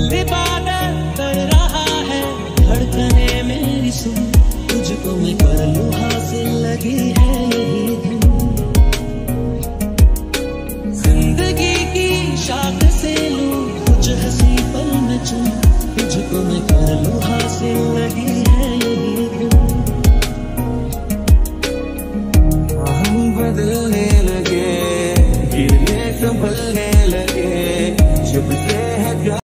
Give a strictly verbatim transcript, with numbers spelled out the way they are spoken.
इबादत कर रहा है धड़कने मेरी सुन, तुझको मैं कर लूं हासिल लगी है यही धुन। जिंदगी की शाख से लूं कुछ हंसी पल में चुन, तुझको मैं कर लूं हासिल लगी है यही धुन। हम बदल